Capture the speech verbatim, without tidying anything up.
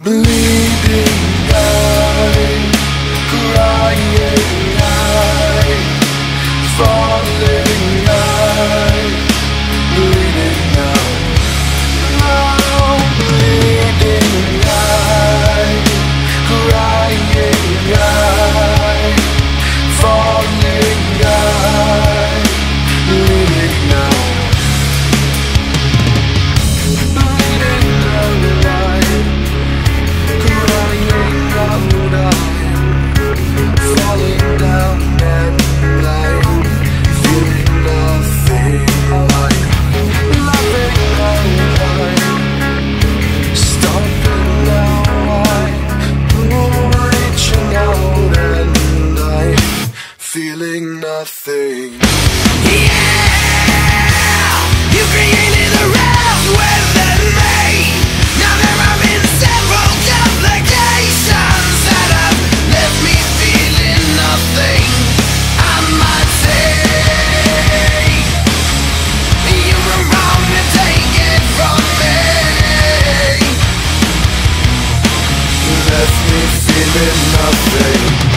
Bleeding eye, crying eye, falling eye, bleeding now. Now bleeding eye, crying eye, falling eye, bleeding now. Feeling nothing. Yeah, you created the rest within me. Now there have been several complications that have left me feeling nothing. I might say you were wrong to take it from me. You left me feeling nothing.